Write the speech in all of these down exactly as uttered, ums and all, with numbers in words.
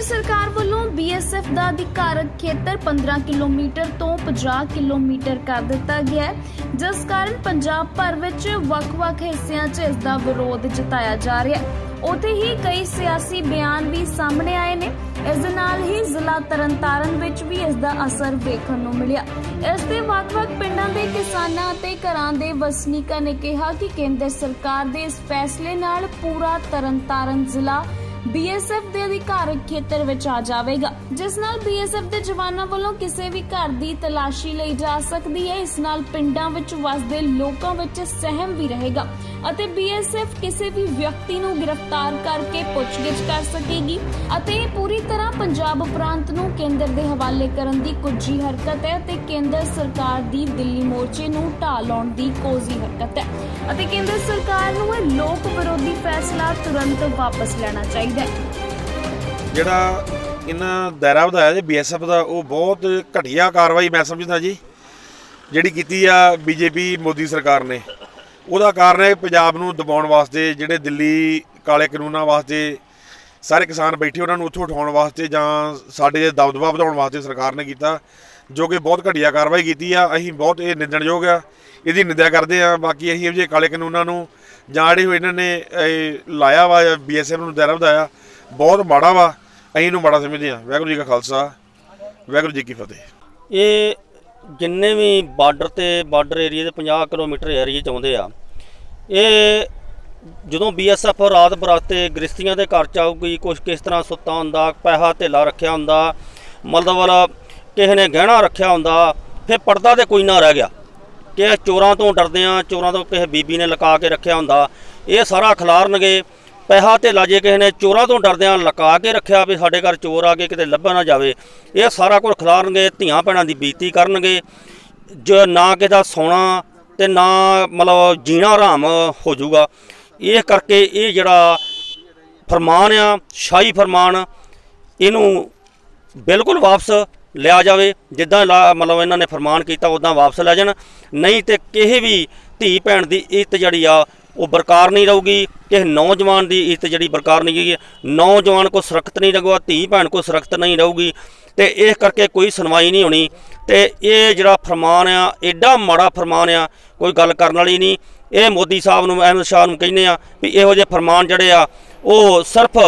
सरकार ਵੱਲੋਂ B S F ਦਾ ਅਧਿਕਾਰਕ ਖੇਤਰ पंद्रह किलोमीटर ਤੋਂ पचास किलोमीटर ਕਰ ਦਿੱਤਾ ਗਿਆ ਹੈ, ਜਿਸ ਕਾਰਨ ਪੰਜਾਬ ਭਰ ਵਿੱਚ ਵੱਖ-ਵੱਖ ਹਿੱਸਿਆਂ 'ਚ ਇਸ ਦਾ ਵਿਰੋਧ ਜਤਾਇਆ ਜਾ ਰਿਹਾ ਹੈ। ਉੱਥੇ ਹੀ ਕਈ ਸਿਆਸੀ ਬਿਆਨ ਵੀ ਸਾਹਮਣੇ ਆਏ ਨੇ। ਇਸ ਦੇ ਨਾਲ ਹੀ ਜ਼ਿਲ੍ਹਾ ਤਰਨਤਾਰਨ ਵਿੱਚ ਵੀ ਇਸ ਦਾ ਅਸਰ ਵੇਖਣ ਨੂੰ ਮਿਲਿਆ। ਇਸ ਦੇ ਵੱਖ-ਵੱਖ ਪਿੰਡਾਂ ਦੇ ਕਿਸਾਨਾਂ ਅਤੇ ਘਰਾਂ ਦੇ ਵਸਨੀਕਾਂ ਨੇ ਕਿਹਾ ਕਿ ਕੇਂਦਰ ਸਰਕਾਰ ਦੇ ਇਸ ਫੈਸਲੇ ਨਾਲ ਪੂਰਾ ਤਰਨਤਾਰਨ ਜ਼ਿਲ੍ਹਾ बी एस एफ ਦੇ ਅਧਿਕਾਰਕ ਖੇਤਰ ਵਿੱਚ ਆ ਜਾਵੇਗਾ, ਜਿਸ ਨਾਲ बी एस एफ ਦੇ ਜਵਾਨਾਂ ਵੱਲੋਂ ਕਿਸੇ ਵੀ ਘਰ ਦੀ ਤਲਾਸ਼ੀ ਲਈ ਜਾ ਸਕਦੀ ਹੈ। ਇਸ ਨਾਲ ਪਿੰਡਾਂ ਵਿੱਚ ਵਸਦੇ ਲੋਕਾਂ ਵਿੱਚ ਸਹਿਮ ਵੀ ਰਹੇਗਾ ਅਤੇ बी एस एफ ਕਿਸੇ ਵੀ ਵਿਅਕਤੀ ਨੂੰ ਗ੍ਰਿਫਤਾਰ ਕਰਕੇ ਪੁੱਛਗਿੱਛ ਕਰ ਸਕੇਗੀ ਅਤੇ ਪੂਰੀ ਤਰ੍ਹਾਂ ਪੰਜਾਬ ਪ੍ਰਾਂਤ ਨੂੰ ਕੇਂਦਰ ਦੇ ਹਵਾਲੇ ਕਰਨ ਦੀ ਕੁੱਜੀ ਹਰਕਤ ਹੈ ਅਤੇ ਕੇਂਦਰ ਸਰਕਾਰ ਦੀ ਦਿੱਲੀ ਮੋਰਚੇ ਨੂੰ ਢਾਹ ਲਾਉਣ ਦੀ ਕੋਜ਼ੀ ਹਰਕਤ ਹੈ ਅਤੇ ਕੇਂਦਰ ਸਰਕਾਰ ਨੂੰ ਇਹ ਲੋਕ ਵਿਰੋਧੀ ਫੈਸਲਾ ਤੁਰੰਤ ਵਾਪਸ ਲੈਣਾ ਚਾਹੀਦਾ। ਜਿਹੜਾ ਇਹਨਾਂ ਦਾਇਰਾ ਵਧਾਇਆ ਜੀ ਬੀ ਐਸ ਐਫ ਦਾ, ਉਹ ਬਹੁਤ ਘਟੀਆ ਕਾਰਵਾਈ ਮੈਂ ਸਮਝਦਾ ਜੀ ਜਿਹੜੀ ਕੀਤੀ ਆ ਬੀਜੇਪੀ ਮੋਦੀ ਸਰਕਾਰ ਨੇ। ਉਹਦਾ ਕਾਰਨ ਹੈ ਪੰਜਾਬ ਨੂੰ ਦਬਾਉਣ ਵਾਸਤੇ, ਜਿਹੜੇ ਦਿੱਲੀ ਕਾਲੇ ਕਾਨੂੰਨਾਂ ਵਾਸਤੇ ਸਾਰੇ ਕਿਸਾਨ ਬੈਠੇ ਉਹਨਾਂ ਨੂੰ ਉੱਥੋਂ ਉਠਾਉਣ ਵਾਸਤੇ ਜਾਂ ਸਾਡੇ ਦਬਦਬਾ ਵਧਾਉਣ ਵਾਸਤੇ ਸਰਕਾਰ ਨੇ ਕੀਤਾ, ਜੋ ਕਿ ਬਹੁਤ ਘਟੀਆ ਕਾਰਵਾਈ ਕੀਤੀ ਆ। ਅਸੀਂ ਬਹੁਤ ਇਹ ਨਿੰਦਣਯੋਗ ਆ, ਇਹਦੀ ਨਿੰਦਿਆ ਕਰਦੇ ਹਾਂ। ਬਾਕੀ ਅਸੀਂ ਇਹੋ ਜਿਹੇ ਕਾਲੇ ਕਾਨੂੰਨਾਂ ਨੂੰ ਜਾਂ ਜਿਹੜੇ ਇਹਨਾਂ ਨੇ ਲਾਇਆ ਵਾ ਬੀ ਐਸ ਐਫ ਨੂੰ ਦਾਇਰਾ ਵਧਾਇਆ, ਬਹੁਤ ਮਾੜਾ ਵਾ। ਅਸੀਂ ਇਹਨੂੰ ਮਾੜਾ ਸਮਝਦੇ ਹਾਂ। ਵਾਹਿਗੁਰੂ ਜੀ ਕਾ ਖਾਲਸਾ, ਵਾਹਿਗੁਰੂ ਜੀ ਕੀ ਫਤਿਹ। ਇਹ ਜਿੰਨੇ ਵੀ ਬਾਰਡਰ ਤੇ ਬਾਰਡਰ ਏਰੀਏ ਦੇ ਪੰਜਾਹ ਕਿਲੋਮੀਟਰ ਏਰੀਏ 'ਚ ਆਉਂਦੇ ਆ, ਇਹ ਜਦੋਂ ਬੀ ਐਸ ਐਫ ਰਾਤ ਬਰਾਤੇ ਗ੍ਰਿਸ਼ਤੀਆਂ ਦੇ ਘਰ 'ਚ ਆਊਗੀ, ਕੁਛ ਕਿਸ ਤਰ੍ਹਾਂ ਸੁੱਤਾ ਹੁੰਦਾ, ਪੈਸਾ ਧੇਲਾ ਰੱਖਿਆ ਹੁੰਦਾ, ਮਤਲਬ ਕਿਸੇ ਨੇ ਗਹਿਣਾ ਰੱਖਿਆ ਹੁੰਦਾ, ਫਿਰ ਪਰਦਾ ਤੇ ਕੋਈ ਨਾ ਰਹਿ ਗਿਆ ਕਿ ਚੋਰਾਂ ਤੋਂ ਡਰਦੇ ਆ, ਚੋਰਾਂ ਤੋਂ ਕਿਸੇ ਬੀਬੀ ਨੇ ਲੁਕਾ ਕੇ ਰੱਖਿਆ ਹੁੰਦਾ, ਇਹ ਸਾਰਾ ਖਿਲਾਰਨਗੇ। ਪੈਸਾ ਧੇਲਾ ਜੇ ਕਿਸੇ ਨੇ ਚੋਰਾਂ ਤੋਂ ਡਰਦਿਆਂ ਲੁਕਾ ਕੇ ਰੱਖਿਆ ਵੀ ਸਾਡੇ ਘਰ ਚੋਰ ਆ ਕੇ ਕਿਤੇ ਲੱਭਾ ਨਾ ਜਾਵੇ, ਇਹ ਸਾਰਾ ਕੁਝ ਖਿਲਾਰਨਗੇ। ਧੀਆਂ ਭੈਣਾਂ ਦੀ ਬੇਇੱਜ਼ਤੀ ਕਰਨਗੇ, ਜੋ ਨਾ ਕਿਸੇ ਦਾ ਸੌਣਾ ਤੇ ਨਾ ਮਤਲਬ ਜੀਣਾ ਹਰਾਮ ਹੋ ਜਾਊਗਾ। ਇਹ ਕਰਕੇ ਇਹ ਜਿਹੜਾ ਫਰਮਾਨ ਆ ਸ਼ਾਹੀ ਫਰਮਾਨ, ਇਹਨੂੰ ਬਿਲਕੁਲ ਵਾਪਸ ਲਿਆ ਜਾਵੇ। ਜਿੱਦਾਂ ਮਤਲਬ ਇਹਨਾਂ ਨੇ ਫਰਮਾਨ ਕੀਤਾ ਉੱਦਾਂ ਵਾਪਸ ਲੈ ਜਾਣ, ਨਹੀਂ ਤੇ ਕਿਸੇ ਵੀ ਧੀ ਭੈਣ ਦੀ ਇੱਜ਼ਤ ਜਿਹੜੀ ਆ ਉਹ ਬਰਕਰਾਰ ਨਹੀਂ ਰਹੂਗੀ। ਕਿਸੇ ਨੌਜਵਾਨ ਦੀ ਇੱਜ਼ਤ ਜਿਹੜੀ ਬਰਕਰਾਰ ਨਹੀਂ ਹੈਗੀ, ਨੌਜਵਾਨ ਕੋ ਸੁਰੱਖਿਅਤ ਨਹੀਂ ਰਹੂਗਾ, ਧੀ ਭੈਣ ਕੋ ਸੁਰੱਖਿਅਤ ਨਹੀਂ ਰਹੂਗੀ ਤੇ ਇਸ ਕਰਕੇ ਕੋਈ ਸੁਣਵਾਈ ਨਹੀਂ ਹੋਣੀ। ਤੇ ਇਹ ਜਿਹੜਾ ਫਰਮਾਨ ਆ ਐਡਾ ਮਾੜਾ ਫਰਮਾਨ ਆ, ਕੋਈ ਗੱਲ ਕਰਨ ਵਾਲੀ ਨਹੀਂ। ਇਹ ਮੋਦੀ ਸਾਹਿਬ ਨੂੰ, ਅਹਿਮਦ ਸ਼ਾਹ ਨੂੰ ਕਹਿੰਦੇ ਆ ਵੀ ਇਹੋ ਜਿਹੇ ਫਰਮਾਨ ਜਿਹੜੇ ਆ ਉਹ ਸਿਰਫ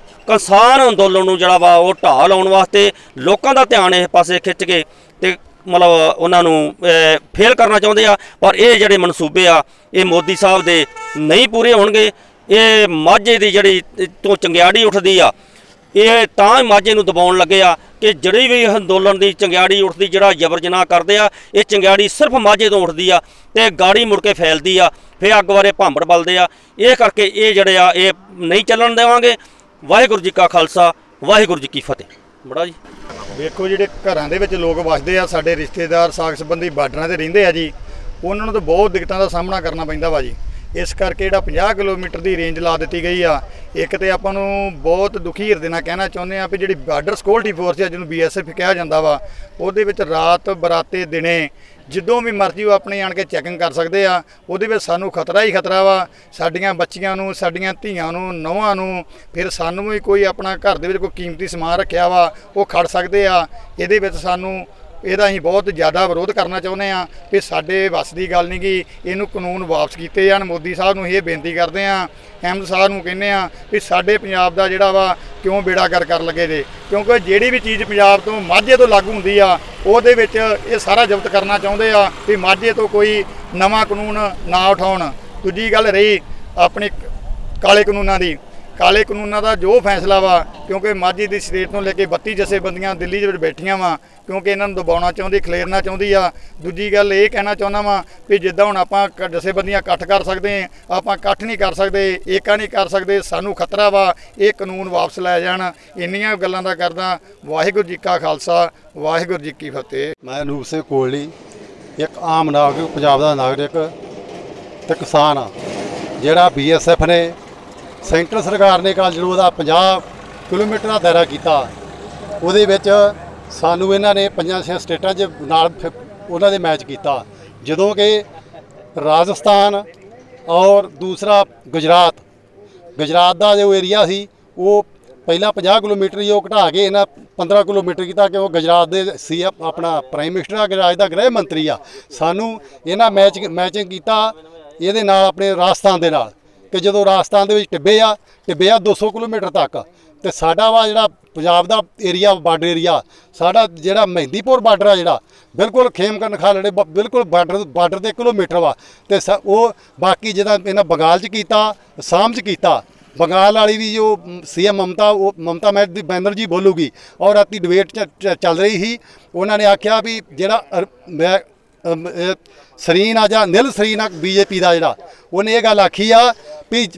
ਕਿਸਾਨ ਅੰਦੋਲਨ ਨੂੰ ਜਿਹੜਾ ਵਾ ਉਹ ਢਾਹ ਲਾਉਣ ਵਾਸਤੇ ਲੋਕਾਂ ਦਾ ਧਿਆਨ ਇਸ ਪਾਸੇ ਖਿੱਚ ਕੇ ਤੇ ਮਤਲਬ ਉਹਨਾਂ ਨੂੰ ਫੇਲ ਕਰਨਾ ਚਾਹੁੰਦੇ ਆ। ਪਰ ਇਹ ਜਿਹੜੇ ਮਨਸੂਬੇ ਆ ਇਹ ਮੋਦੀ ਸਾਹਿਬ ਦੇ ਨਹੀਂ ਪੂਰੇ ਹੋਣਗੇ। ਇਹ ਮਾਝੇ ਦੀ ਜਿਹੜੀ ਤੋਂ ਚੰਗਿਆੜੀ ਉੱਠਦੀ ਆ, ਇਹ ਤਾਂ ਮਾਝੇ ਨੂੰ ਦਬਾਉਣ ਲੱਗੇ ਆ ਕਿ ਜਿਹੜੀ ਵੀ ਅੰਦੋਲਨ ਦੀ ਚੰਗਿਆੜੀ ਉੱਠਦੀ, ਜਿਹੜਾ ਜਬਰ ਜਨਾਹ ਕਰਦੇ ਆ, ਇਹ ਚੰਗਿਆੜੀ ਸਿਰਫ ਮਾਝੇ ਤੋਂ ਉੱਠਦੀ ਆ ਤੇ ਗਾੜੀ ਮੁੜ ਕੇ ਫੈਲਦੀ ਆ, ਫਿਰ ਅੱਗ ਬਾਰੇ ਭਾਂਬੜ ਬਲਦੇ ਆ। ਇਹ ਕਰਕੇ ਇਹ ਜਿਹੜੇ ਆ ਇਹ ਨਹੀਂ ਚੱਲਣ ਦੇਵਾਂਗੇ। ਵਾਹਿਗੁਰੂ ਜੀ ਕਾ ਖਾਲਸਾ, ਵਾਹਿਗੁਰੂ ਜੀ ਕੀ ਫਤਿਹ। ਬੜਾ ਜੀ ਵੇਖੋ, ਜਿਹੜੇ ਘਰਾਂ ਦੇ ਵਿੱਚ ਲੋਕ ਵਸਦੇ ਆ, ਸਾਡੇ ਰਿਸ਼ਤੇਦਾਰ ਸਾਕ ਸੰਬੰਧੀ ਬਾਰਡਰਾਂ 'ਤੇ ਰਹਿੰਦੇ ਆ ਜੀ, ਉਹਨਾਂ ਨੂੰ ਤਾਂ ਬਹੁਤ ਦਿੱਕਤਾਂ ਦਾ ਸਾਹਮਣਾ ਕਰਨਾ ਪੈਂਦਾ ਵਾ ਜੀ। ਇਸ ਕਰਕੇ ਜਿਹੜਾ ਪੰਜਾਹ ਕਿਲੋਮੀਟਰ ਦੀ ਰੇਂਜ ਲਾ ਦਿੱਤੀ ਗਈ ਆ, ਇੱਕ ਤਾਂ ਆਪਾਂ ਨੂੰ ਬਹੁਤ ਦੁਖੀ ਹਿਰਦੇ ਨਾਲ ਕਹਿਣਾ ਚਾਹੁੰਦੇ ਆ ਵੀ ਜਿਹੜੀ ਬਾਰਡਰ ਸਿਕਿਉਰਿਟੀ ਫੋਰਸ ਆ ਜਿਹਨੂੰ ਬੀ ਐਸ ਐਫ ਕਿਹਾ ਜਾਂਦਾ ਵਾ, ਉਹਦੇ ਵਿੱਚ ਰਾਤ ਬਰਾਤੇ ਦਿਨੇ ਜਦੋਂ ਵੀ ਮਰਜ਼ੀ ਉਹ ਆਪਣੇ ਆਣ ਕੇ ਚੈਕਿੰਗ ਕਰ ਸਕਦੇ ਆ। ਉਹਦੇ ਵਿੱਚ ਸਾਨੂੰ ਖਤਰਾ ਹੀ ਖਤਰਾ ਵਾ, ਸਾਡੀਆਂ ਬੱਚੀਆਂ ਨੂੰ, ਸਾਡੀਆਂ ਧੀਆਂ ਨੂੰ, ਨੌਹਾਂ ਨੂੰ, ਫਿਰ ਸਾਨੂੰ ਵੀ ਕੋਈ ਆਪਣਾ ਘਰ ਦੇ ਵਿੱਚ ਕੋਈ ਕੀਮਤੀ ਸਮਾਨ ਰੱਖਿਆ ਵਾ ਉਹ ਖੜ ਸਕਦੇ ਆ। ਇਹਦੇ ਵਿੱਚ ਸਾਨੂੰ ਇਹਦਾ ਅਸੀਂ ਬਹੁਤ ਜ਼ਿਆਦਾ ਵਿਰੋਧ ਕਰਨਾ ਚਾਹੁੰਦੇ ਹਾਂ ਵੀ ਸਾਡੇ ਵੱਸ ਦੀ ਗੱਲ ਨਹੀਂ ਗੀ, ਇਹਨੂੰ ਕਾਨੂੰਨ ਵਾਪਸ ਕੀਤੇ ਜਾਣ। ਮੋਦੀ ਸਾਹਿਬ ਨੂੰ ਇਹ ਬੇਨਤੀ ਕਰਦੇ ਹਾਂ, ਅਹਿਮਦ ਸਾਹਿਬ ਨੂੰ ਕਹਿੰਦੇ ਹਾਂ ਵੀ ਸਾਡੇ ਪੰਜਾਬ ਦਾ ਜਿਹੜਾ ਵਾ ਕਿਉਂ ਬੇੜਾ ਕਰ ਕਰ ਲੱਗੇ ਜੇ, ਕਿਉਂਕਿ ਜਿਹੜੀ ਵੀ ਚੀਜ਼ ਪੰਜਾਬ ਤੋਂ ਮਾਝੇ ਤੋਂ ਲਾਗੂ ਹੁੰਦੀ ਆ ਉਹਦੇ ਵਿੱਚ ਇਹ ਸਾਰਾ ਜ਼ਬਤ ਕਰਨਾ ਚਾਹੁੰਦੇ ਆ ਵੀ ਮਾਝੇ ਤੋਂ ਕੋਈ ਨਵਾਂ ਕਾਨੂੰਨ ਨਾ ਉਠਾਉਣ। ਦੂਜੀ ਗੱਲ ਰਹੀ ਆਪਣੇ ਕਾਲੇ ਕਾਨੂੰਨਾਂ ਦੀ, ਕਾਲੇ ਕਾਨੂੰਨਾਂ ਦਾ ਜੋ ਫੈਸਲਾ ਵਾ, ਕਿਉਂਕਿ ਮਾਝੇ ਦੀ ਸਟੇਟ ਤੋਂ ਲੈ ਕੇ ਬੱਤੀ ਜਥੇਬੰਦੀਆਂ ਦਿੱਲੀ ਦੇ ਵਿੱਚ ਬੈਠੀਆਂ ਵਾ, ਕਿਉਂਕਿ ਇਹਨਾਂ ਨੂੰ ਦਬਾਉਣਾ ਚਾਹੁੰਦੀ, ਖਲੇਰਨਾ ਚਾਹੁੰਦੀ ਆ। ਦੂਜੀ ਗੱਲ ਇਹ ਕਹਿਣਾ ਚਾਹੁੰਦਾ ਵਾਂ ਵੀ ਜਿੱਦਾਂ ਹੁਣ ਆਪਾਂ ਜਥੇਬੰਦੀਆਂ ਇਕੱਠ ਕਰ ਸਕਦੇ, ਆਪਾਂ ਇਕੱਠ ਨਹੀਂ ਕਰ ਸਕਦੇ, ਏਕਾ ਨਹੀਂ ਕਰ ਸਕਦੇ, ਸਾਨੂੰ ਖਤਰਾ ਵਾ, ਇਹ ਕਾਨੂੰਨ ਵਾਪਸ ਲੈ ਜਾਣ। ਇੰਨੀਆਂ ਗੱਲਾਂ ਦਾ ਕਰਦਾ। ਵਾਹਿਗੁਰੂ ਜੀ ਕਾ ਖਾਲਸਾ, ਵਾਹਿਗੁਰੂ ਜੀ ਕੀ ਫਤਿਹ। ਮੈਂ ਅਨੂਪ ਸਿੰਘ ਕੋਹਲੀ, ਇੱਕ ਆਮ ਨਾਗਰਿਕ, ਪੰਜਾਬ ਦਾ ਨਾਗਰਿਕ ਤੇ ਕਿਸਾਨ ਆ। ਜਿਹੜਾ ਬੀ ਐਸ ਐਫ ਨੇ ਸੈਂਟਰ ਸਰਕਾਰ ਨੇ ਕੱਲ੍ਹ ਜਦੋਂ ਉਹਦਾ ਪੰਜਾਹ ਕਿਲੋਮੀਟਰ ਦਾ ਦਾਇਰਾ ਕੀਤਾ, ਉਹਦੇ ਵਿੱਚ ਸਾਨੂੰ ਇਹਨਾਂ ਨੇ ਪੰਜਾਂ ਛੇ ਸਟੇਟਾਂ 'ਚ ਨਾਲ ਉਹਨਾਂ ਦੇ ਮੈਚ ਕੀਤਾ। ਜਦੋਂ ਕਿ ਰਾਜਸਥਾਨ ਔਰ ਦੂਸਰਾ ਗੁਜਰਾਤ, ਗੁਜਰਾਤ ਦਾ ਜੋ ਏਰੀਆ ਸੀ ਉਹ ਪਹਿਲਾਂ ਪੰਜਾਹ ਕਿਲੋਮੀਟਰ ਹੀ ਉਹ ਘਟਾ ਕੇ ਇਹਨਾਂ ਪੰਦਰਾਂ ਕਿਲੋਮੀਟਰ ਕੀਤਾ ਕਿ ਉਹ ਗੁਜਰਾਤ ਦੇ ਸੀ ਆਪਣਾ ਪ੍ਰਾਈਮ ਮਿਨਿਸਟਰ ਆ, ਗੁਜਰਾਤ ਦਾ ਗ੍ਰਹਿ ਮੰਤਰੀ ਆ। ਸਾਨੂੰ ਇਹਨਾਂ ਮੈਚ ਮੈਚਿੰਗ ਕੀਤਾ ਇਹਦੇ ਨਾਲ ਆਪਣੇ ਰਾਜਸਥਾਨ ਦੇ ਨਾਲ ਕਿ ਜਦੋਂ ਰਾਜਸਥਾਨ ਦੇ ਵਿੱਚ ਟਿੱਬੇ ਆ ਟਿੱਬੇ ਆ ਦੋ ਸੌ ਕਿਲੋਮੀਟਰ ਤੱਕ ਤੇ ਸਾਡਾ ਵਾ ਜਿਹੜਾ ਪੰਜਾਬ ਦਾ ਏਰੀਆ ਬਾਰਡਰ ਏਰੀਆ ਸਾਡਾ ਜਿਹੜਾ ਮਹਿੰਦੀਪੁਰ ਬਾਰਡਰ ਆ ਜਿਹੜਾ ਬਿਲਕੁਲ ਖੇਮਕਰਨ ਖਾਲੜੇ ਬਿਲਕੁਲ ਬਾਰਡਰ ਬਾਰਡਰ ਦੇ ਕਿਲੋਮੀਟਰ ਵਾ ਤੇ ਉਹ ਬਾਕੀ ਜਿਹਦਾ ਇਹਨਾਂ ਬੰਗਾਲ 'ਚ ਕੀਤਾ ਅਸਾਮ 'ਚ ਕੀਤਾ। ਬੰਗਾਲ ਵਾਲੀ ਵੀ ਜੋ ਸੀ ਐਮ ਮਮਤਾ ਉਹ ਮਮਤਾ ਬੈਨਰਜੀ ਬੋਲੂਗੀ ਔਰ ਰਾਤੀ ਡਿਬੇਟ ਚੱਲ ਰਹੀ ਸੀ। ਉਹਨਾਂ ਨੇ ਆਖਿਆ ਵੀ ਜਿਹੜਾ ਸਰੀਨ ਆ ਜਾਂ ਨਿਲ ਸਰੀਨ ਆ ਬੀਜੇਪੀ ਦਾ ਜਿਹੜਾ ਉਹਨੇ ਇਹ ਗੱਲ ਆਖੀ ਆ ਵੀ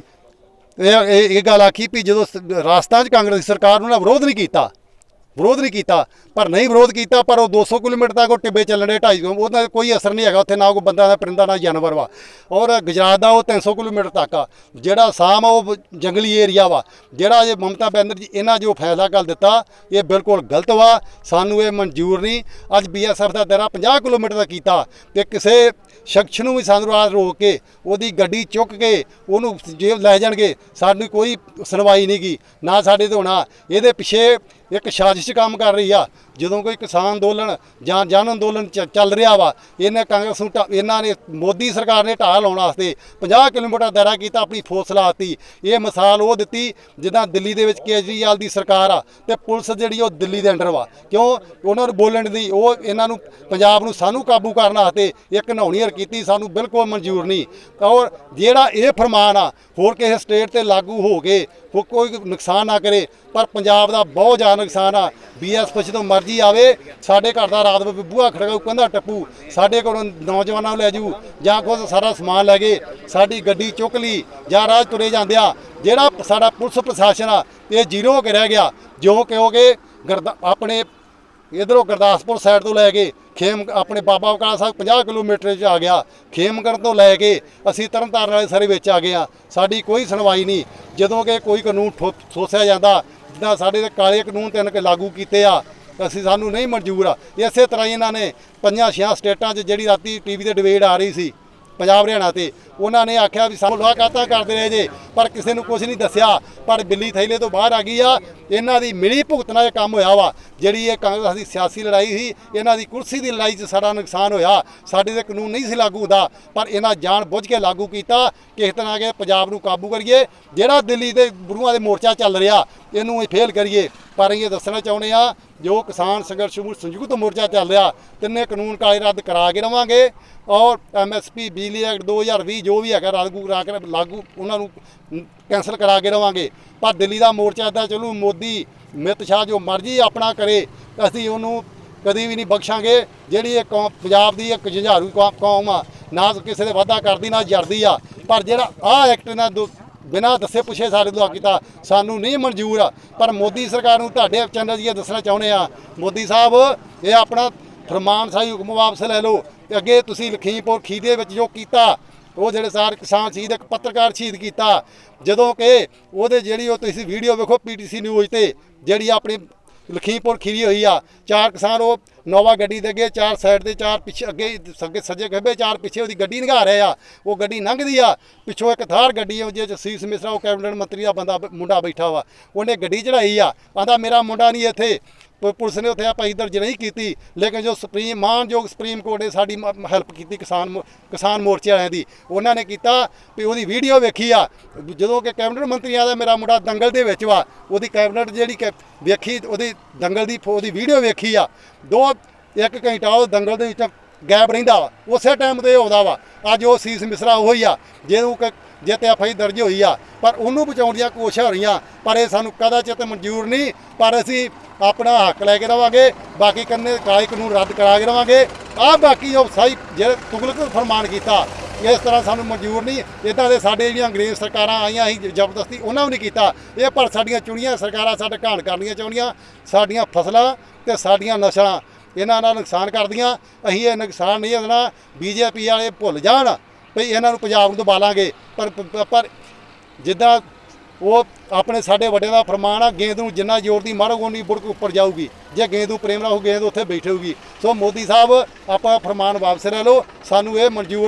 ਇਹ ਇਹ ਗੱਲ ਆਖੀ ਵੀ ਜਦੋਂ ਰਾਜਸਥਾਨ 'ਚ ਕਾਂਗਰਸ ਦੀ ਸਰਕਾਰ ਨੂੰ ਵਿਰੋਧ ਨਹੀਂ ਕੀਤਾ ਵਿਰੋਧ ਨਹੀਂ ਕੀਤਾ ਪਰ ਨਹੀਂ ਵਿਰੋਧ ਕੀਤਾ ਪਰ ਉਹ ਦੋ ਸੌ ਕਿਲੋਮੀਟਰ ਤੱਕ ਉਹ ਟਿੱਬੇ ਚੱਲਣੇ ਢਾਈ ਉਹਦਾ ਕੋਈ ਅਸਰ ਨਹੀਂ ਹੈਗਾ ਉੱਥੇ ਨਾ ਕੋਈ ਬੰਦਾ ਨਾ ਪਰਿੰਦਾ ਨਾ ਜਾਨਵਰ ਵਾ। ਔਰ ਗੁਜਰਾਤ ਦਾ ਉਹ ਤਿੰਨ ਸੌ ਕਿਲੋਮੀਟਰ ਤੱਕ ਆ ਜਿਹੜਾ ਅਸਾਮ ਆ ਉਹ ਜੰਗਲੀ ਏਰੀਆ ਵਾ। ਜਿਹੜਾ ਜੇ ਮਮਤਾ ਬੈਨਰਜੀ ਇਹਨਾਂ ਜੋ ਫੈਸਲਾ ਕਰ ਦਿੱਤਾ ਇਹ ਬਿਲਕੁਲ ਗਲਤ ਵਾ, ਸਾਨੂੰ ਇਹ ਮਨਜ਼ੂਰ ਨਹੀਂ। ਅੱਜ ਬੀ ਐਸ ਐਫ ਦਾ ਦਾਇਰਾ ਪੰਜਾਹ ਕਿਲੋਮੀਟਰ ਦਾ ਕੀਤਾ ਤੇ ਕਿਸੇ ਸ਼ਖਸ ਨੂੰ ਵੀ ਸਾਨੂੰ ਰਾਤ ਰੋਕ ਕੇ ਉਹਦੀ ਗੱਡੀ ਚੁੱਕ ਕੇ ਉਹਨੂੰ ਜੇ ਲੈ ਜਾਣਗੇ ਸਾਡੀ ਕੋਈ ਸੁਣਵਾਈ ਨਹੀਂ ਗੀ ਨਾ ਸਾਡੇ ਤੋਂ ਹੋਣਾ। ਇਹਦੇ ਪਿੱਛੇ ਇੱਕ ਸਾਜ਼ਿਸ਼ ਕੰਮ ਕਰ ਰਹੀ ਆ। ਜਦੋਂ ਕੋਈ ਕਿਸਾਨ ਅੰਦੋਲਨ ਜਾਂ ਜਨ ਅੰਦੋਲਨ ਚੱਲ ਰਿਹਾ ਵਾ ਇਹਨੇ ਕਾਂਗਰਸ ਨੂੰ ਇਹਨਾਂ ਨੇ ਮੋਦੀ ਸਰਕਾਰ ਨੇ ਢਾਹ ਲਾਉਣ ਵਾਸਤੇ ਪੰਜਾਹ ਕਿਲੋਮੀਟਰ ਦਾਇਰਾ ਕੀਤਾ, ਆਪਣੀ ਫੋਰਸ ਲਾਤੀ। ਇਹ ਮਿਸਾਲ ਉਹ ਦਿੱਤੀ ਜਿੱਦਾਂ ਦਿੱਲੀ ਦੇ ਵਿੱਚ ਕੇਜਰੀਵਾਲ ਦੀ ਸਰਕਾਰ ਆ ਤੇ ਪੁਲਿਸ ਜਿਹੜੀ ਉਹ ਦਿੱਲੀ ਦੇ ਅੰਡਰ ਵਾ। ਕਿਉਂ ਉਹਨਾਂ ਨੂੰ ਬੋਲਣ ਦੀ ਉਹ ਇਹਨਾਂ ਨੂੰ ਪੰਜਾਬ ਨੂੰ ਸਾਨੂੰ ਕਾਬੂ ਕਰਨ ਵਾਸਤੇ ਇੱਕ ਨਹਾਉਣੀ ਹਰ ਕੀਤੀ, ਸਾਨੂੰ ਬਿਲਕੁਲ ਮਨਜ਼ੂਰ ਨਹੀਂ। ਔਰ ਜਿਹੜਾ ਇਹ ਫਰਮਾਨ ਆ ਹੋਰ ਕਿਸੇ ਸਟੇਟ ਤੇ ਲਾਗੂ ਹੋ ਕੇ ਕੋਈ ਨੁਕਸਾਨ ਨਾ ਕਰੇ ਪਰ ਪੰਜਾਬ ਦਾ ਬਹੁਤ ਜ਼ਿਆਦਾ ਨੁਕਸਾਨ ਆ। ਬੀ ਐਸ ਐਫ ਜਦੋਂ ਮਰਜ਼ੀ ਆਵੇ ਸਾਡੇ ਘਰ ਦਾ ਰਾਤ ਬੂਹਾ ਖੜਕਾਊ ਕੰਧਾ ਟੱਪੂ ਸਾਡੇ ਕੋਲੋਂ ਨੌਜਵਾਨਾਂ ਨੂੰ ਲੈ ਜੂ ਜਾਂ ਕੋਈ ਸਾਰਾ ਸਮਾਨ ਲੈ ਗਏ ਸਾਡੀ ਗੱਡੀ ਚੁੱਕ ਲਈ ਜਾਂ ਰਾਹ ਤੁਰੇ ਜਾਂਦੇ ਆ। ਜਿਹੜਾ ਸਾਡਾ ਪੁਲਿਸ ਪ੍ਰਸ਼ਾਸਨ ਆ ਇਹ ਜ਼ੀਰੋ ਹੋ ਕੇ ਰਹਿ ਗਿਆ ਜੋ ਕਿਉਂਕਿ ਗਰਦਾ ਆਪਣੇ ਇੱਧਰੋਂ ਗੁਰਦਾਸਪੁਰ ਸਾਈਡ ਤੋਂ ਲੈ ਕੇ ਖੇਮ ਆਪਣੇ ਬਾਬਾ ਬਕਾਲਾ ਸਾਹਿਬ ਪੰਜਾਹ ਕਿਲੋਮੀਟਰ 'ਚ ਆ ਗਿਆ। ਖੇਮਕਰਨ ਤੋਂ ਲੈ ਕੇ ਅਸੀਂ ਤਰਨਤਾਰਨ ਵਾਲੇ ਸਾਰੇ ਵਿੱਚ ਆ ਗਏ ਆ। ਸਾਡੀ ਕੋਈ ਸੁਣਵਾਈ ਨਹੀਂ। ਜਦੋਂ ਕਿ ਕੋਈ ਕਾਨੂੰਨ ਸੋਚਿਆ ਜਾਂਦਾ ਜਿੱਦਾਂ ਸਾਡੇ ਦੇ ਕਾਲੇ ਕਾਨੂੰਨ ਤਿੰਨ ਕੇ ਲਾਗੂ ਕੀਤੇ ਆ ਅਸੀਂ ਸਾਨੂੰ ਨਹੀਂ ਮਨਜ਼ੂਰ ਆ। ਇਸੇ ਤਰ੍ਹਾਂ ਹੀ ਇਹਨਾਂ ਨੇ ਪੰਜਾਂ ਛਿਆਂ ਸਟੇਟਾਂ 'ਚ ਜਿਹੜੀ ਰਾਤੀ ਟੀ ਵੀ 'ਤੇ ਡਿਬੇਟ ਆ ਰਹੀ ਸੀ ਪੰਜਾਬ ਹਰਿਆਣਾ ਤੇ ਉਹਨਾਂ ਨੇ ਆਖਿਆ ਵੀ ਸਾਨੂੰ ਮੁਲਾਕਾਤਾਂ ਕਰਦੇ ਰਹੇ ਜੇ ਪਰ ਕਿਸੇ ਨੂੰ ਕੁਝ ਨਹੀਂ ਦੱਸਿਆ ਪਰ ਬਿੱਲੀ ਥੈਲੇ ਤੋਂ ਬਾਹਰ ਆ ਗਈ ਆ। ਇਹਨਾਂ ਦੀ ਮਿਲੀ ਭੁਗਤ ਨਾਲ ਇਹ ਕੰਮ ਹੋਇਆ ਵਾ। ਜਿਹੜੀ ਇਹ ਕਾਂਗਰਸ ਦੀ ਸਿਆਸੀ ਲੜਾਈ ਸੀ ਇਹਨਾਂ ਦੀ ਕੁਰਸੀ ਦੀ ਲੜਾਈ 'ਚ ਸਾਡਾ ਨੁਕਸਾਨ ਹੋਇਆ। ਸਾਡੇ ਦੇ ਕਾਨੂੰਨ ਨਹੀਂ ਸੀ ਲਾਗੂ ਹੁੰਦਾ ਪਰ ਇਹਨਾਂ ਜਾਣ ਬੁੱਝ ਕੇ ਲਾਗੂ ਕੀਤਾ ਕਿਸ ਤਰ੍ਹਾਂ ਕਿ ਪੰਜਾਬ ਨੂੰ ਕਾਬੂ ਕਰੀਏ। ਜਿਹੜਾ ਦਿੱਲੀ ਦੇ ਗੁਰੂਆਂ ਦੇ ਮੋਰਚਾ ਚੱਲ ਰਿਹਾ ਇਹਨੂੰ ਫੇਲ ਕਰੀਏ। ਪਰ ਇਹ ਦੱਸਣਾ ਚਾਹੁੰਦੇ ਆ ਜੋ ਕਿਸਾਨ ਸੰਘਰਸ਼ ਸੰਯੁਕਤ ਮੋਰਚਾ ਚੱਲ ਰਿਹਾ ਤਿੰਨੇ ਕਾਨੂੰਨ ਕਾਲੇ ਰੱਦ ਕਰਾ ਕੇ ਰਵਾਂਗੇ ਔਰ ਐਮ ਐਸ ਪੀ ਬਿਜਲੀ ਐਕਟ ਦੋ ਹਜ਼ਾਰ ਵੀਹ ਜੋ ਵੀ ਹੈਗਾ ਲਾਗੂ ਕਰਾ ਕੇ ਲਾਗੂ ਉਹਨਾਂ ਨੂੰ ਕੈਂਸਲ ਕਰਾ ਕੇ ਰਵਾਂਗੇ। ਪਰ ਦਿੱਲੀ ਦਾ ਮੋਰਚਾ ਇੱਦਾਂ ਚਲੋ ਮੋਦੀ ਅਮਿਤ ਸ਼ਾਹ ਜੋ ਮਰਜ਼ੀ ਆਪਣਾ ਕਰੇ ਅਸੀਂ ਉਹਨੂੰ ਕਦੀ ਵੀ ਨਹੀਂ ਬਖਸ਼ਾਂਗੇ। ਜਿਹੜੀ ਇਹ ਕੌਮ ਪੰਜਾਬ ਦੀ ਇੱਕ ਜੁਝਾਰੂ ਕੌਮ ਆ ਨਾ ਕਿਸੇ ਦੇ ਵਾਅਦਾ ਕਰਦੀ ਨਾ ਜਰਦੀ ਆ ਪਰ ਜਿਹੜਾ ਆਹ ਐਕਟ ਨਾਲ ਬਿਨਾਂ ਦੱਸੇ ਪੁੱਛੇ ਸਾਡੇ ਤੋਂ ਕੀਤਾ ਸਾਨੂੰ ਨਹੀਂ ਮਨਜ਼ੂਰ ਆ। ਪਰ ਮੋਦੀ ਸਰਕਾਰ ਨੂੰ ਤੁਹਾਡੇ ਚੈਨਲ ਜੀ ਦੱਸਣਾ ਚਾਹੁੰਦੇ ਆ ਮੋਦੀ ਸਾਹਿਬ ਇਹ ਆਪਣਾ ਫਰਮਾਨ ਸਾਈ ਹੁਕਮ ਵਾਪਸ ਲੈ ਲਓ ਤੇ ਅੱਗੇ ਤੁਸੀਂ ਲਖੀਮਪੁਰ ਖੀਰੀ ਦੇ ਵਿੱਚ ਜੋ ਕੀਤਾ ਉਹ ਜਿਹੜੇ ਸਾਰੇ ਕਿਸਾਨ ਸ਼ਹੀਦ ਇੱਕ ਪੱਤਰਕਾਰ ਸ਼ਹੀਦ ਕੀਤਾ ਜਦੋਂ ਕਿ ਉਹਦੇ ਜਿਹੜੀ ਉਹ ਤੁਸੀਂ ਵੀਡੀਓ ਵੇਖੋ ਪੀ ਟੀ ਸੀ ਨਿਊਜ਼ ਤੇ ਜਿਹੜੀ ਆਪਣੀ ਲਖੀਮਪੁਰ ਖੀਰੀ ਹੋਈ ਆ ਚਾਰ ਕਿਸਾਨ ਉਹ ਨੋਵਾ ਗੱਡੀ ਦੇ ਅੱਗੇ ਚਾਰ ਸਾਈਡ ਦੇ ਚਾਰ ਪਿੱਛੇ ਅੱਗੇ ਸੱਗੇ ਸੱਜੇ ਖੱਬੇ ਚਾਰ ਪਿੱਛੇ ਉਹਦੀ ਗੱਡੀ ਲੰਘਾ ਰਹੇ ਆ। ਉਹ ਗੱਡੀ ਲੰਘਦੀ ਆ ਪਿੱਛੋਂ ਇੱਕ ਥਾਰ ਗੱਡੀ ਉਹ ਜਿਹਦੇ 'ਚ ਸੀਸ ਮਿਸਰਾ ਉਹ ਕੈਬਨਿਟ ਮੰਤਰੀ ਦਾ ਬੰਦਾ ਮੁੰਡਾ ਬੈਠਾ ਵਾ ਉਹਨੇ ਗੱਡੀ ਚੜਾਈ ਆ ਆਂਦਾ ਮੇਰਾ ਮੁੰਡਾ ਨਹੀਂ ਇੱਥੇ। ਪੁਲਿਸ ਨੇ ਉੱਥੇ ਆਪਾਂ ਦਰਜ ਨਹੀਂ ਕੀਤੀ ਲੇਕਿਨ ਜੋ ਸੁਪਰੀਮ ਮਾਨਯੋਗ ਸੁਪਰੀਮ ਕੋਰਟ ਨੇ ਸਾਡੀ ਹੈਲਪ ਕੀਤੀ ਕਿਸਾਨ ਕਿਸਾਨ ਮੋਰਚੇ ਵਾਲਿਆਂ ਦੀ ਉਹਨਾਂ ਨੇ ਕੀਤਾ ਵੀ ਉਹਦੀ ਵੀਡੀਓ ਵੇਖੀ ਆ ਜਦੋਂ ਕਿ ਕੈਬਨਿਟ ਮੰਤਰੀ ਆਦਾ ਮੇਰਾ ਮੁੰਡਾ ਦੰਗਲ ਦੇ ਵਿੱਚ ਵਾ ਉਹਦੀ ਕੈਬਨਿਟ ਜਿਹੜੀ ਵੇਖੀ ਉਹਦੀ ਦੰਗਲ ਦੀ ਉਹਦੀ ਵੀਡੀਓ ਵੇਖੀ ਆ ਦੋ ਇੱਕ ਘੰਟਾ ਉਹ ਦੰਗਲ ਦੇ ਵਿੱਚ ਗੈਪ ਰਹਿੰਦਾ ਵਾ ਉਸੇ ਟਾਈਮ ਤੇ ਆਉਂਦਾ ਵਾ। ਅੱਜ ਉਹ ਸੀਸ ਮਿਸਰਾ ਉਹੀ ਆ ਜਿਹਨੂੰ ਜੇ ਤੇ ਐਫ ਆਈ ਦਰਜ ਹੋਈ ਆ ਪਰ ਉਹਨੂੰ ਬਚਾਉਣ ਦੀਆਂ ਕੋਸ਼ਿਸ਼ਾਂ ਹੋ ਰਹੀਆਂ ਪਰ ਇਹ ਸਾਨੂੰ ਕਦਾਚਿਤ ਮਨਜ਼ੂਰ ਨਹੀਂ। ਪਰ ਅਸੀਂ ਆਪਣਾ ਹੱਕ ਲੈ ਕੇ ਰਵਾਂਗੇ ਬਾਕੀ ਕਰਨੇ ਕਾਲੇ ਕਾਨੂੰਨ ਰੱਦ ਕਰਾ ਕੇ ਰਵਾਂਗੇ। ਆਹ ਬਾਕੀ ਉਹ ਸਾਈ ਜਿਹੜੇ ਤੁਗਲਕ ਫਰਮਾਨ ਕੀਤਾ ਇਸ ਤਰ੍ਹਾਂ ਸਾਨੂੰ ਮਨਜ਼ੂਰ ਨਹੀਂ। ਇੱਦਾਂ ਦੇ ਸਾਡੇ ਜਿਹੜੀਆਂ ਅੰਗਰੇਜ਼ ਸਰਕਾਰਾਂ ਆਈਆਂ ਸੀ ਜ਼ਬਰਦਸਤੀ ਉਹਨਾਂ ਨੂੰ ਨਹੀਂ ਕੀਤਾ। ਇਹ ਪਰ ਸਾਡੀਆਂ ਚੁਣੀਆਂ ਸਰਕਾਰਾਂ ਸਾਡੇ ਘਾਣ ਕਰਨੀਆਂ ਚਾਹੁੰਦੀਆਂ ਸਾਡੀਆਂ ਫਸਲਾਂ ਤੇ ਸਾਡੀਆਂ ਨਸਲਾਂ ਇਹਨਾਂ ਨਾਲ ਨੁਕਸਾਨ ਕਰਦੀਆਂ। ਅਸੀਂ ਇਹ ਨੁਕਸਾਨ ਨਹੀਂ ਦੇਣਾ। ਬੀਜੇਪੀ ਵਾਲੇ ਭੁੱਲ ਜਾਣ ਵੀ ਇਹਨਾਂ ਨੂੰ ਪੰਜਾਬ ਨੂੰ ਦਬਾ ਲਾਂਗੇ ਪਰ ਪਰ ਜਿੱਦਾਂ ਉਹ ਆਪਣੇ ਸਾਡੇ ਵੱਡਿਆਂ ਦਾ ਫਰਮਾਨ ਆ ਗੇਂਦ ਨੂੰ ਜਿੰਨਾ ਜ਼ੋਰ ਦੀ ਮਾਰੋਗੇ ਉਨੀ ਬੁੜਕ ਉੱਪਰ ਜਾਊਗੀ। ਜੇ ਗੇਂਦ ਨੂੰ ਪ੍ਰੇਮ ਨਾਲ ਉਹ ਗੇਂਦ ਉੱਥੇ ਬੈਠੇਗੀ। ਸੋ ਮੋਦੀ ਸਾਹਿਬ ਆਪਾਂ ਫਰਮਾਨ ਵਾਪਸ ਲੈ ਲਓ ਸਾਨੂੰ ਇਹ ਮਨਜ਼ੂਰ ਨਹੀਂ।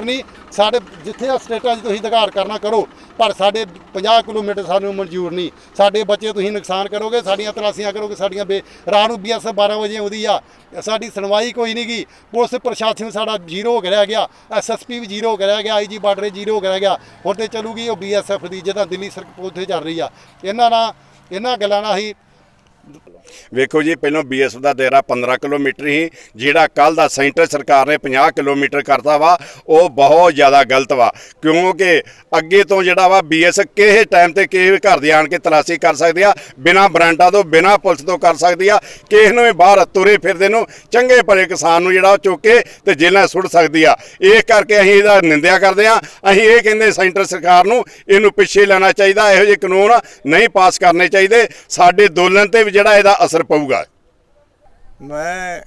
ਸਾਡੇ ਜਿੱਥੇ ਆ ਸਟੇਟਾਂ 'ਚ ਤੁਸੀਂ ਅਧਿਕਾਰ ਕਰਨਾ ਕਰੋ, ਪਰ ਸਾਡੇ ਪੰਜਾਹ ਕਿਲੋਮੀਟਰ ਸਾਨੂੰ ਮਨਜ਼ੂਰ ਨਹੀਂ। ਸਾਡੇ ਬੱਚੇ ਤੁਸੀਂ ਨੁਕਸਾਨ ਕਰੋਗੇ, ਸਾਡੀਆਂ ਤਲਾਸ਼ੀਆਂ ਕਰੋਗੇ, ਸਾਡੀਆਂ ਬੇ ਰਾਤ ਨੂੰ ਬੀ ਐਸ ਐਫ ਬਾਰਾਂ ਵਜੇ ਆਉਂਦੀ ਆ, ਸਾਡੀ ਸੁਣਵਾਈ ਕੋਈ ਨਹੀਂ ਗੀ। ਪੁਲਿਸ ਪ੍ਰਸ਼ਾਸਨ ਸਾਡਾ ਜ਼ੀਰੋ ਹੋ ਕੇ ਰਹਿ ਗਿਆ, ਐਸ ਐਸ ਪੀ ਵੀ ਜ਼ੀਰੋ ਹੋ ਕੇ ਰਹਿ ਗਿਆ, ਆਈ ਜੀ ਬਾਰਡਰ ਜ਼ੀਰੋ ਹੋ ਕੇ ਰਹਿ ਗਿਆ। ਹੁਣ ਤੇ ਚੱਲੂਗੀ ਉਹ ਬੀ ਐਸ ਐਫ ਦੀ ਜਿਹਦਾ ਦਿੱਲੀ ਸਰਕਾਰ ਉੱਥੇ ਚੱਲ ਰਹੀ ਆ। ਇਹਨਾਂ ਨਾਲ ਇਹਨਾਂ ਗੱਲਾਂ ਨਾਲ ਅਸੀਂ ਵੇਖੋ ਜੀ, ਪਹਿਲਾਂ ਬੀ ਐਸ ਐਫ ਦਾ ਦਾਇਰਾ ਪੰਦਰਾਂ ਕਿਲੋਮੀਟਰ ਹੀ, ਜਿਹੜਾ ਕੱਲ ਦਾ ਸੈਂਟਰ ਸਰਕਾਰ ਨੇ ਪੰਜਾਹ ਕਿਲੋਮੀਟਰ ਕਰਤਾ ਵਾ, ਉਹ ਬਹੁਤ ਜ਼ਿਆਦਾ ਗਲਤ ਵਾ। ਕਿਉਂਕਿ ਅੱਗੇ ਤੋਂ ਜਿਹੜਾ ਵਾ ਬੀ ਐਸ ਐਫ ਕਿਸੇ ਟਾਈਮ ਤੇ ਕਿਸੇ ਘਰ ਦੇ ਆਣ ਕੇ ਤਲਾਸ਼ੀ ਕਰ ਸਕਦੀ ਆ, ਬਿਨਾਂ ਬਰਾਂਡਾਂ ਤੋਂ, ਬਿਨਾਂ ਪੁਲਿਸ ਤੋਂ ਕਰ ਸਕਦੀ ਆ। ਕਿਸੇ ਨੂੰ ਵੀ ਬਾਹਰ ਤੁਰੇ ਫਿਰਦੇ ਨੂੰ, ਚੰਗੇ ਭਲੇ ਕਿਸਾਨ ਨੂੰ ਜਿਹੜਾ ਉਹ ਚੁੱਕ ਕੇ ਤੇ ਜੇਲ੍ਹਾਂ ਸੁੱਟ ਸਕਦੀ ਆ। ਇਹ ਕਰਕੇ ਅਸੀਂ ਇਹਦਾ ਨਿੰਦਿਆ ਕਰਦੇ ਹਾਂ। ਅਸੀਂ ਇਹ ਕਹਿੰਦੇ ਸੈਂਟਰ ਸਰਕਾਰ ਨੂੰ ਇਹਨੂੰ ਪਿੱਛੇ ਲੈਣਾ ਚਾਹੀਦਾ, ਇਹੋ ਜਿਹੇ ਕਾਨੂੰਨ ਨਹੀਂ ਪਾਸ ਕਰਨੇ ਚਾਹੀਦੇ। ਸਾਡੇ ਅੰਦੋਲਨ ਤੇ ਵੀ ਜਿਹੜਾ ਇਹਦਾ ਅਸਰ ਪਊਗਾ। ਮੈਂ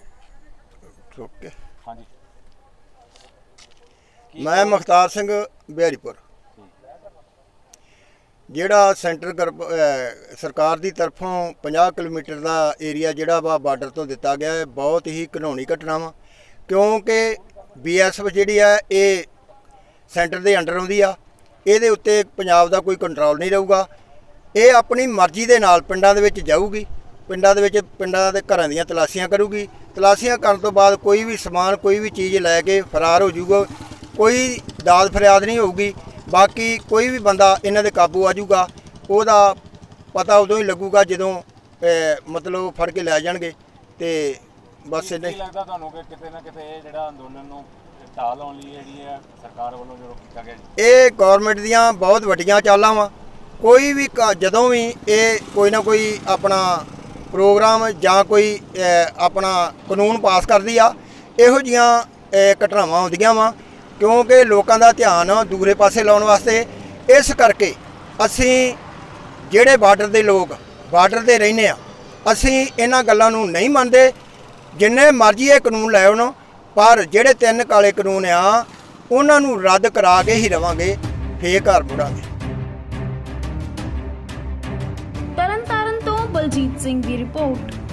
ਮੈਂ ਮੁਖਤਾਰ ਸਿੰਘ ਬਿਹਾਰੀਪੁਰ, ਜਿਹੜਾ ਸੈਂਟਰ ਸਰਕਾਰ ਦੀ ਤਰਫੋਂ ਪੰਜਾਹ ਕਿਲੋਮੀਟਰ ਦਾ ਏਰੀਆ ਜਿਹੜਾ ਵਾ ਬਾਰਡਰ ਤੋਂ ਦਿੱਤਾ ਗਿਆ ਹੈ, ਬਹੁਤ ਹੀ ਘਿਨੌਣੀ ਘਟਨਾ ਵਾ। ਕਿਉਂਕਿ ਬੀ ਐਸ ਐਫ ਜਿਹੜੀ ਆ ਇਹ ਸੈਂਟਰ ਦੇ ਅੰਡਰ ਆਉਂਦੀ ਆ, ਇਹਦੇ ਉੱਤੇ ਪੰਜਾਬ ਦਾ ਕੋਈ ਕੰਟਰੋਲ ਨਹੀਂ ਰਹੂਗਾ। ਇਹ ਆਪਣੀ ਮਰਜ਼ੀ ਦੇ ਨਾਲ ਪਿੰਡਾਂ ਦੇ ਵਿੱਚ ਜਾਊਗੀ, ਪਿੰਡਾਂ ਦੇ ਵਿੱਚ ਪਿੰਡਾਂ ਦੇ ਘਰਾਂ ਦੀਆਂ ਤਲਾਸ਼ੀਆਂ ਕਰੂਗੀ। ਤਲਾਸ਼ੀਆਂ ਕਰਨ ਤੋਂ ਬਾਅਦ ਕੋਈ ਵੀ ਸਮਾਨ, ਕੋਈ ਵੀ ਚੀਜ਼ ਲੈ ਕੇ ਫਰਾਰ ਹੋ ਜਾਊਗਾ। ਕੋਈ ਦਾਦ ਫਰਿਆਦ ਨਹੀਂ ਹੋਊਗੀ। ਬਾਕੀ ਕੋਈ ਵੀ ਬੰਦਾ ਇਹਨਾਂ ਦੇ ਕਾਬੂ ਆ ਜਾਊਗਾ, ਉਹਦਾ ਪਤਾ ਉਦੋਂ ਹੀ ਲੱਗੂਗਾ ਜਦੋਂ ਮਤਲਬ ਫੜ ਕੇ ਲੈ ਜਾਣਗੇ। ਤੇ ਬਸ ਇੰਨਾ ਹੀ ਲੱਗਦਾ ਤੁਹਾਨੂੰ ਕਿ ਕਿਤੇ ਨਾ ਕਿਤੇ ਇਹ ਜਿਹੜਾ ਅੰਦੋਲਨ ਨੂੰ ਢਾਹ ਲਾਉਣ ਲਈ ਜਿਹੜੀ ਹੈ ਸਰਕਾਰ ਵੱਲੋਂ ਜੋ ਕੀਤਾ ਗਿਆ ਜੀ, ਇਹ ਗੌਰਮੈਂਟ ਦੀਆਂ ਬਹੁਤ ਵੱਡੀਆਂ ਚਾਲਾਂ ਵਾ। ਕੋਈ ਵੀ ਜਦੋਂ ਵੀ ਇਹ ਕੋਈ ਨਾ ਕੋਈ ਆਪਣਾ ਪ੍ਰੋਗਰਾਮ ਜਾਂ ਕੋਈ ਆਪਣਾ ਕਾਨੂੰਨ ਪਾਸ ਕਰਦੀ ਆ, ਇਹੋ ਜਿਹੀਆਂ ਘਟਨਾਵਾਂ ਹੁੰਦੀਆਂ ਵਾ। ਕਿਉਂਕਿ ਲੋਕਾਂ ਦਾ ਧਿਆਨ ਦੂਰੇ ਪਾਸੇ ਲਾਉਣ ਵਾਸਤੇ, ਇਸ ਕਰਕੇ ਅਸੀਂ ਜਿਹੜੇ ਬਾਰਡਰ ਦੇ ਲੋਕ ਬਾਰਡਰ 'ਤੇ ਰਹਿੰਦੇ ਆ, ਅਸੀਂ ਇਹਨਾਂ ਗੱਲਾਂ ਨੂੰ ਨਹੀਂ ਮੰਨਦੇ। ਜਿੰਨੇ ਮਰਜ਼ੀ ਇਹ ਕਾਨੂੰਨ ਲੈ ਆਉਣ, ਪਰ ਜਿਹੜੇ ਤਿੰਨ ਕਾਲੇ ਕਾਨੂੰਨ ਆ ਉਹਨਾਂ ਨੂੰ ਰੱਦ ਕਰਾ ਕੇ ਹੀ ਰਵਾਂਗੇ, ਫੇਰ ਘਰ ਮੁੜਾਂਗੇ। ਤਰਨਤਾਰਨ ਤੋਂ ਬਲਜੀਤ ਸਿੰਘ ਦੀ ਰਿਪੋਰਟ।